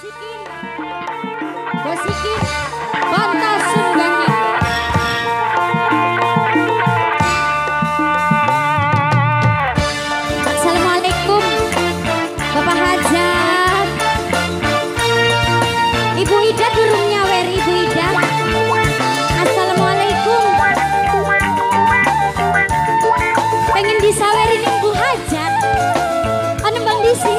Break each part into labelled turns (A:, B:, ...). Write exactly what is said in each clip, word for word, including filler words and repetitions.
A: Bosikin, Bosikin, Banta Sunggangi. Assalamualaikum, Bapak Hajat. Ibu Ida durung nyawer, Ibu Ida. Assalamualaikum. Pengen disawerin Ibu Hajat. Anu Bang Disi.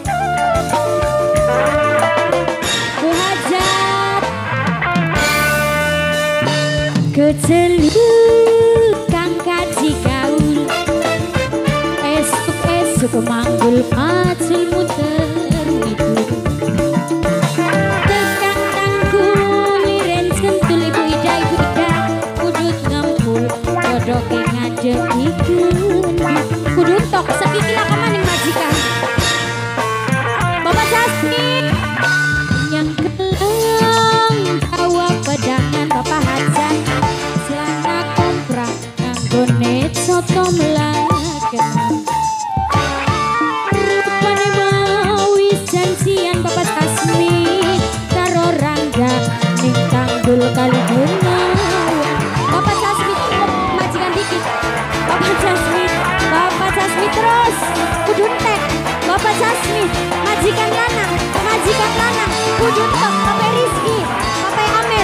A: Kecelu kang kaji gaul esuk-esuk manggul pacul muter itu tekang tangku liren sentul Ibu Ida Ibu Ida kudut ngempul jodoke ngadek ikun kudut tok sekikila kemaning majikan Bapak Jasmine yang kelang bawa pedangan Bapak Hajat Gonet soto melaken rupane mawi janjian Bapak Jasmine karo Rangga ning tanggul kali Gunawan Bapak Jasmine majikan dikit Bapak Jasmine Bapak Jasmine terus kudun tek Bapak Jasmine majikan lanang majikan lanang kudun tek Bapak Rizky Bapak Amir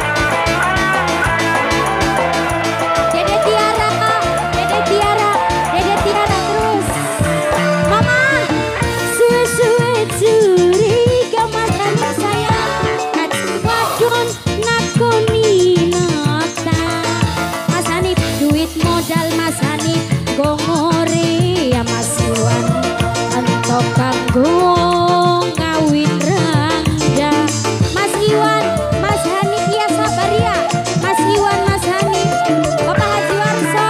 A: Tiara, Dede Tiara terus Mama, suwe-suwe curiga matanya sayang Kacung wadon nakoni nota Mas Hanif duit modal Mas Hanif gongore ya Mas Iwan Entok kanggo ngawin Rangga Mas Iwan, Mas Hanif ya sabar ya Mas Iwan, Mas Hanif Bapak Haji Warso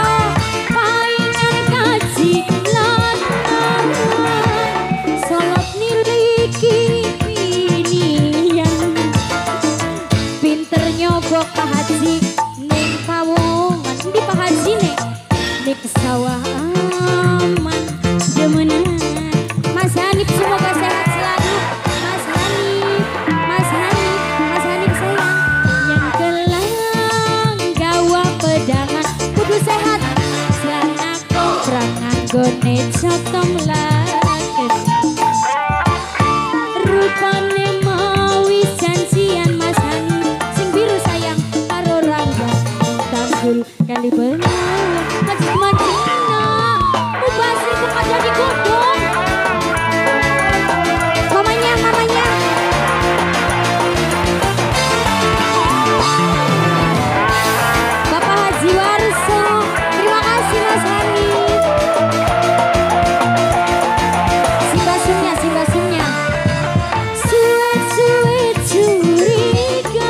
A: solot niliki pinian pinter nyogok Pak Haji ning pawongan di Pak Haji nih ning sawah aman demenan Mas Hanif semoga sehat selalu Mas Hanif Mas Hanif Mas Hanif sayang yang gelang gawa pedangan kudu sehat selana komprangan gonet soto melaken rupane mawi janjian Mas Hanif sing biru sayang karo Rangga tanggul kali Benawan majik majina ubasi kepada digodong mamanya mamanya Bapak Haji Warso terima kasih Mas Hanif si basumnya si basumnya suwe-suwe curiga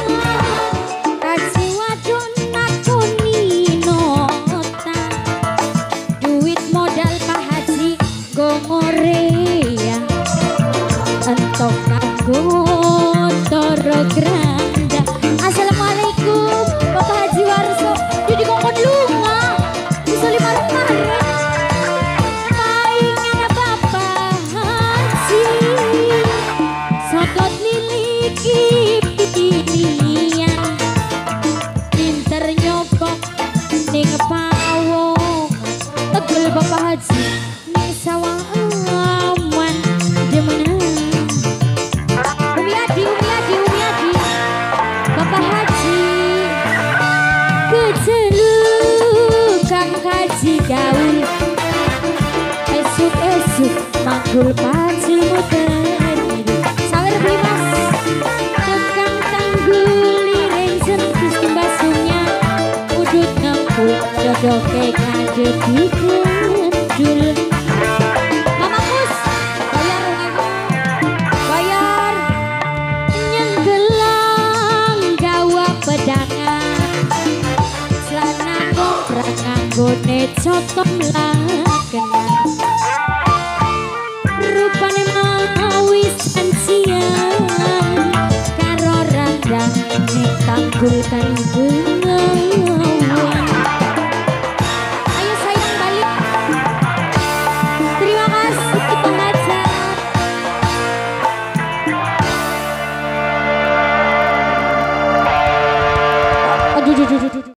A: kaji wadon nakoni nota duit modal Pak Haji gongore ya entok kanggo toro granda Assalamualaikum Bapak Haji Warso jadi kongkon lunga bisa lima lemari paingan Bapak Haji sotot niliki pinian pinter nyobok ning pawongan tegel Bapak Haji ning sawah aman demenan Umi Adi Umi Adi Umi Adi Bapak Haji kecelu kang kaji gaul esuk-esuk manggul pacul muter sawer beli mas tekang tanggul liring sentis kimbasumnya udut ngempul jodoke ngadep di kedul Mama Kus bayar ibu bayar nyenggelang gawa pedangan celana komprak nganggo net soto melaken rupane mawi janjian karo Rangga ning tanggul kali Benawan ayo sayang balik terima kasih Pak Hajat